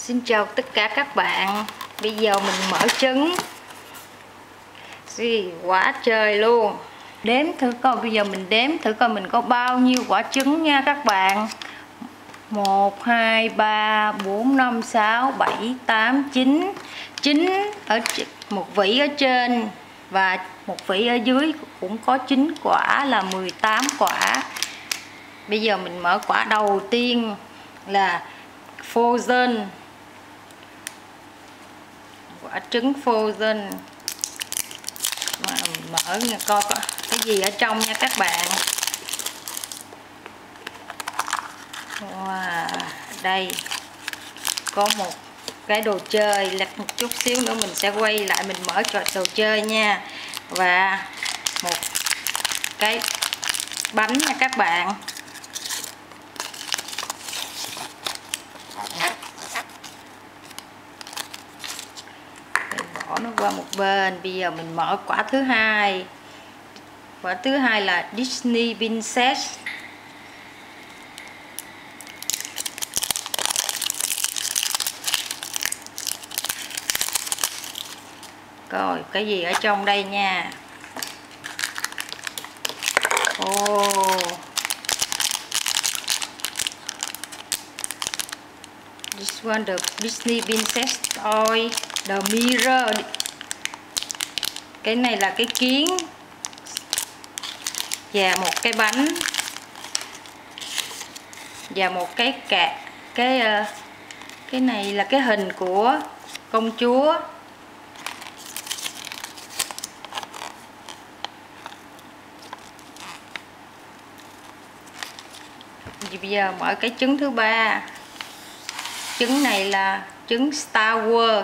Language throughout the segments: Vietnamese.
Xin chào tất cả các bạn. Bây giờ mình mở trứng. Quá trời luôn. Đếm thử coi, bây giờ mình đếm thử coi mình có bao nhiêu quả trứng nha các bạn. 1, 2, 3, 4, 5, 6, 7, 8, 9. 9 ở một vỉ ở trên và một vỉ ở dưới cũng có 9 quả là 18 quả. Bây giờ mình mở quả đầu tiên là frozen. Quả trứng frozen. Mà mở nha, coi có cái gì ở trong nha các bạn. Wow, đây có một cái đồ chơi, lật một chút xíu nữa mình sẽ quay lại mình mở cho đồ chơi nha. Và một cái bánh nha các bạn. Mình bỏ nó qua một bên. Bây giờ mình mở quả thứ hai. Quả thứ hai là Disney Princess. Coi cái gì ở trong đây nha. This one the Disney Princess toy, the mirror. Cái này là cái kiến và một cái bánh và một cái cạc. Cái này là cái hình của công chúa. Bây giờ mở cái trứng thứ ba. Trứng này là trứng Star Wars.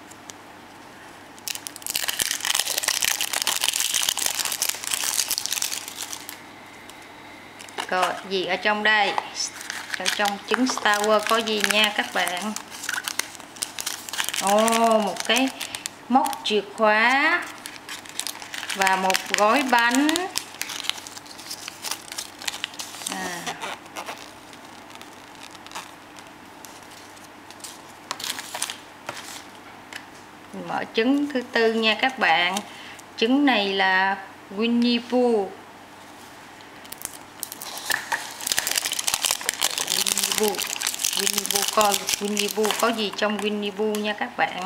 Coi gì ở trong đây. Ở trong trứng Star Wars có gì nha các bạn. Một cái móc chìa khóa và một gói bánh. Mình mở trứng thứ tư nha các bạn. Trứng này là Winnie Pooh. Winnie Pooh coi Winnie Pooh có gì trong Winnie Pooh nha các bạn.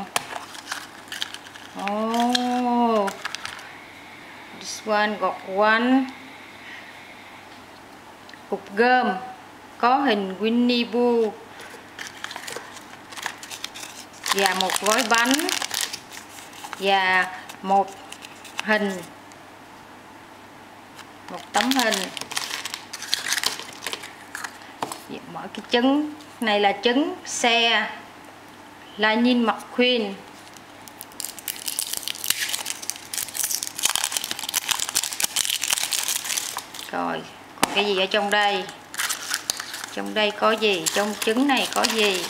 This one got one. Cục gôm có hình Winnie Pooh và một gói bánh và một tấm hình. Mở cái trứng này là trứng xe Lightning McQueen. Rồi còn cái gì ở trong đây? Trong đây có gì? Trong trứng này có gì?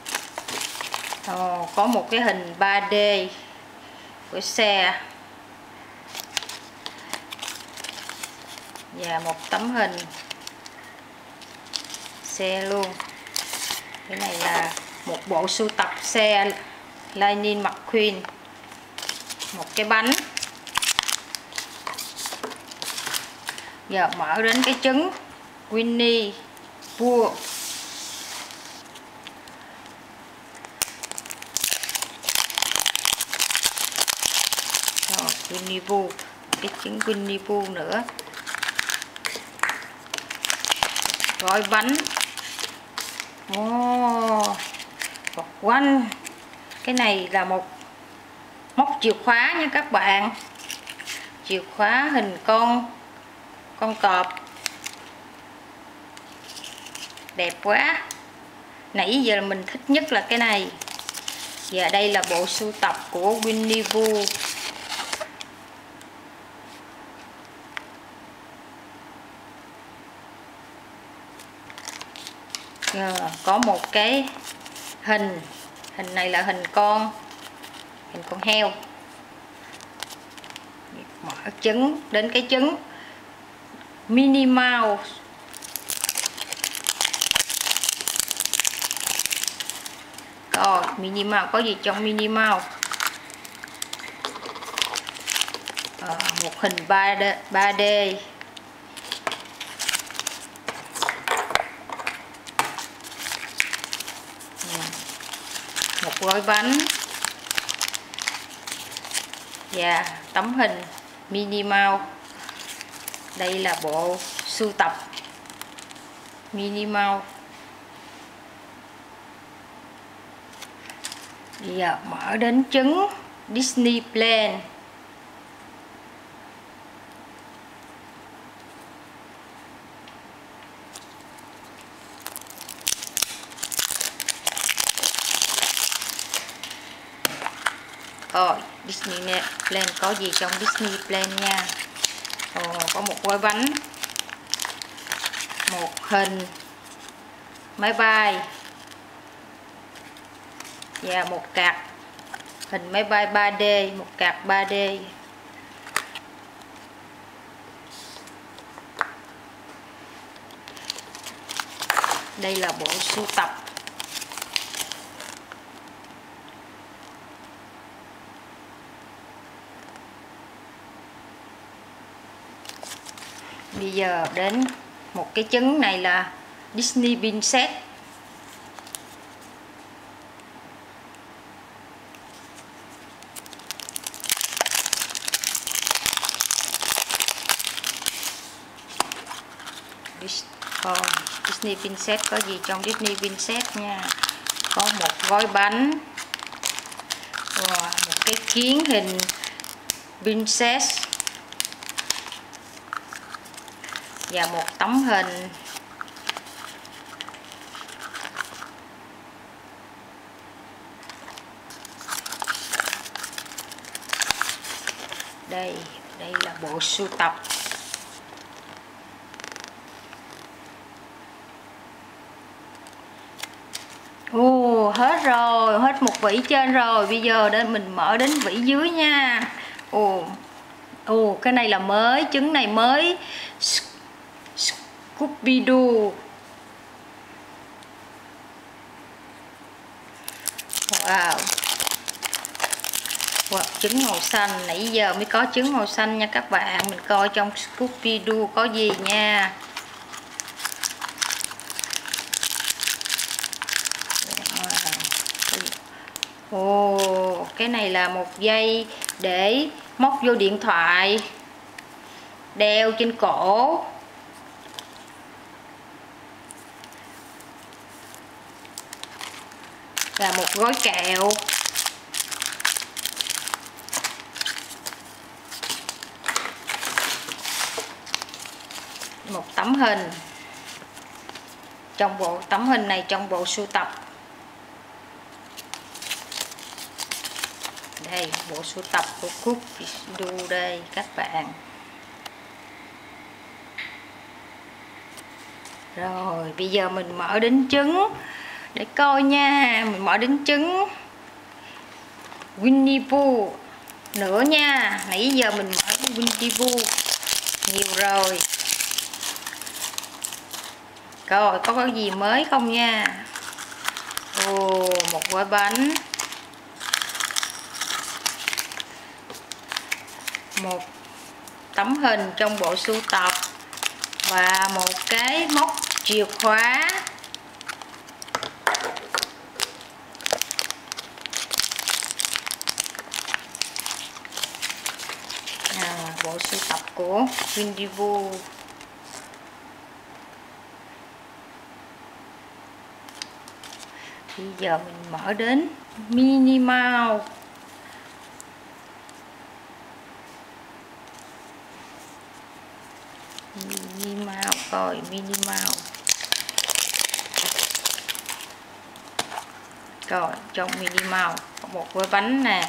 Có một cái hình 3D của xe và một tấm hình xe luôn. Cái này là một bộ sưu tập xe Lightning McQueen. Một cái bánh. Giờ mở đến cái trứng Winnie Pooh. Winnie Pooh, cái trứng Winnie Pooh nữa. Gói bánh. Bọc quanh. Cái này là một móc chìa khóa nha các bạn. Chìa khóa hình con cọp. Đẹp quá. Nãy giờ mình thích nhất là cái này. Và đây là bộ sưu tập của Winnie Pooh. Có một cái hình này là hình con heo. Mở trứng đến cái trứng Minnie Mouse. Rồi Minnie Mouse có gì trong Minnie Mouse? Một hình 3D. Một gói bánh và tấm hình Minnie Mouse. Đây là bộ sưu tập Minnie Mouse. Bây giờ mở đến trứng Disney Plan. Rồi Disney Plan có gì trong Disney Plan nha. Có một gói bánh, một hình máy bay và một card hình máy bay 3D, một card 3D. Đây là bộ sưu tập. Bây giờ đến một cái trứng này là Disney Princess. Disney Princess có gì trong Disney Princess nha. Có một gói bánh, một cái kiến hình Princess và một tấm hình. Đây là bộ sưu tập. Hết rồi, hết một vỉ trên rồi. Bây giờ đến mình mở đến vỉ dưới nha. Cái này là mới, trứng này mới. Scooby-Doo. Wow, trứng màu xanh. Nãy giờ mới có trứng màu xanh nha các bạn. Mình coi trong Scooby-Doo có gì nha. Cái này là một dây để móc vô điện thoại, đeo trên cổ. Và một gói kẹo. Một tấm hình. Trong bộ tấm hình này trong bộ sưu tập. Đây, bộ sưu tập của Scooby-Doo đây các bạn. Rồi, bây giờ mình mở đính trứng để coi nha. Mình mở đính trứng Winnie Pooh nữa nha. Nãy giờ mình mở Winnie Pooh nhiều rồi. Coi có cái gì mới không nha. Một gói bánh, một tấm hình trong bộ sưu tập và một cái móc chìa khóa. Bộ sưu tập của Winnie Pooh. Bây giờ mình mở đến Minnie Mouse. Minnie Mouse, coi Minnie Mouse. Rồi trong Minnie Mouse có một gói bánh nè.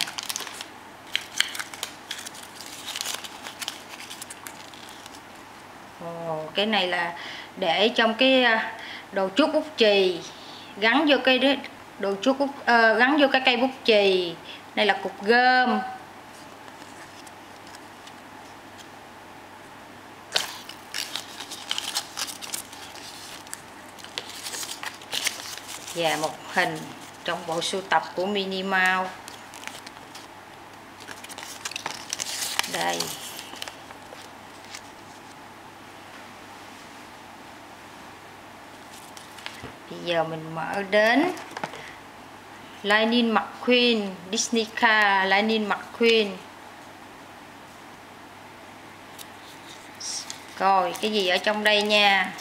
Cái này là để trong cái đồ chuốt bút chì, gắn vô cái đồ chuốt bút, gắn vô cái cây bút chì. Đây là cục gôm. Và một hình trong bộ sưu tập của Minnie Mouse. Đây. Bây giờ mình mở đến Lightning McQueen, Disney Car Lightning McQueen. Rồi, cái gì ở trong đây nha.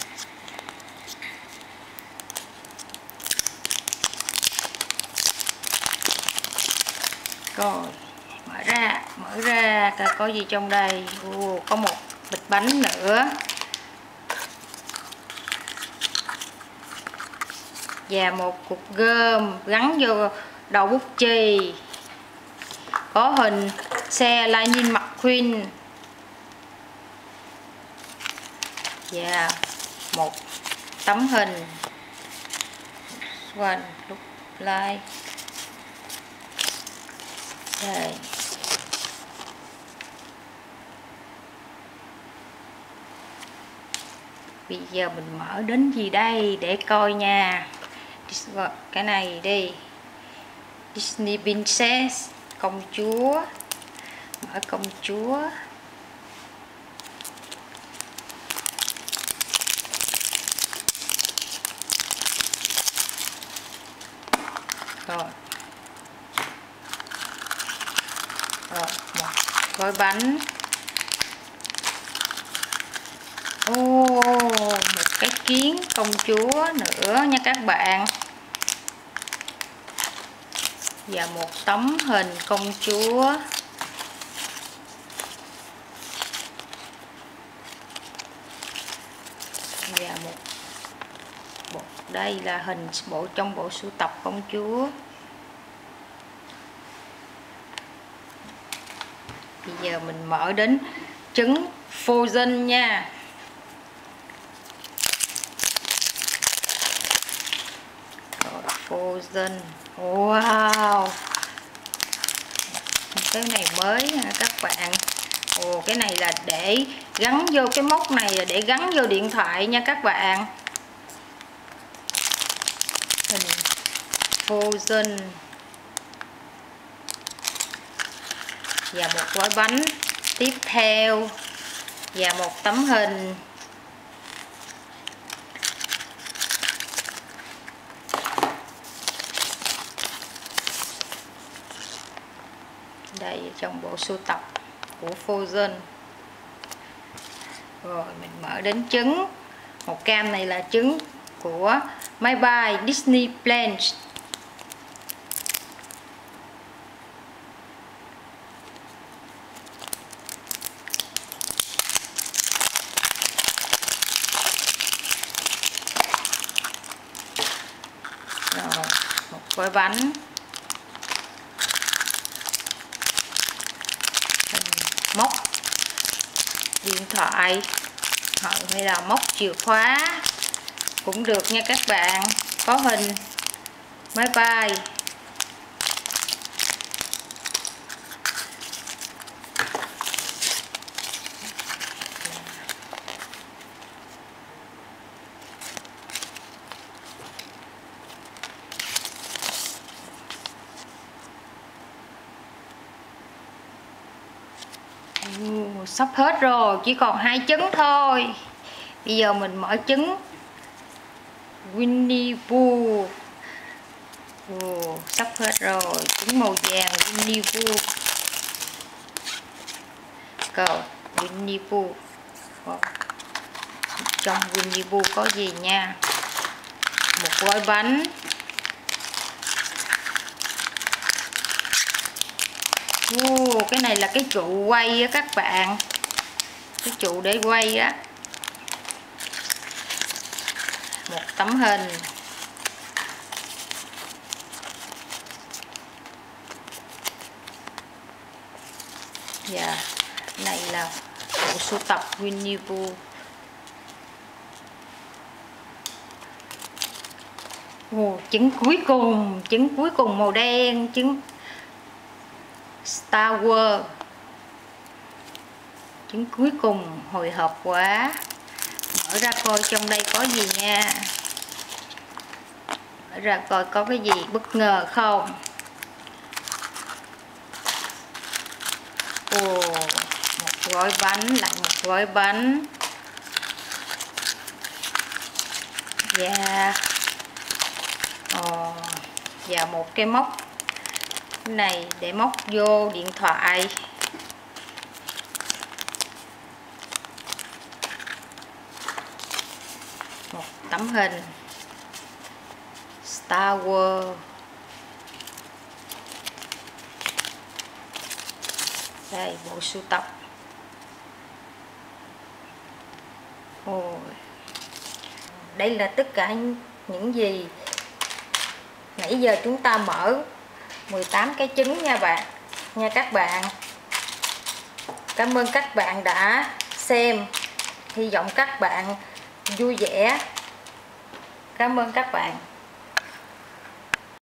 Rồi, mở ra coi có gì trong đây. Có một bịch bánh nữa. Và một cục gôm gắn vô đầu bút chì. Có hình xe Lightning McQueen. Và một tấm hình quên lúc like. Đây. Bây giờ mình mở đến gì đây để coi nha. Cái này đi. Disney Princess, công chúa. Mở công chúa. Rồi. Rồi, một gói bánh. Một cái kiến công chúa nữa nha các bạn. Và một tấm hình công chúa. Và một đây là hình trong bộ sưu tập công chúa. Bây giờ mình mở đến trứng Frozen nha. Rồi, Frozen. Wow. Cái này mới nha các bạn. Cái này là để gắn vô cái móc này, là để gắn vô điện thoại nha các bạn. Hình Frozen. Và một gói bánh tiếp theo. Và một tấm hình. Đây trong bộ sưu tập của Frozen. Rồi mình mở đến trứng. Một cam này là trứng của máy bay Disney Planes. Rồi, một gói bánh. Móc điện thoại hay là móc chìa khóa cũng được nha các bạn. Có hình máy bay. Sắp hết rồi, chỉ còn 2 trứng thôi. Bây giờ mình mở trứng Winnie Pooh. Sắp hết rồi, trứng màu vàng Winnie Pooh. Rồi, Winnie Pooh. Trong Winnie Pooh có gì nha? Một gói bánh. Cái này là cái trụ quay á các bạn. Cái trụ để quay á. Một tấm hình. Và này là bộ sưu tập Winnie Pooh. Trứng cuối cùng màu đen, trứng Star Wars. Trứng cuối cùng hồi hộp quá. Mở ra coi trong đây có gì nha. mở ra coi có cái gì bất ngờ không. Ồ, một gói bánh, lại một gói bánh. Và và một cái móc này để móc vô điện thoại. Một tấm hình Star Wars. Đây, bộ sưu tập. Ôi, đây là tất cả những gì nãy giờ chúng ta mở 18 cái trứng nha các bạn. Cảm ơn các bạn đã xem. Hy vọng các bạn vui vẻ. Cảm ơn các bạn.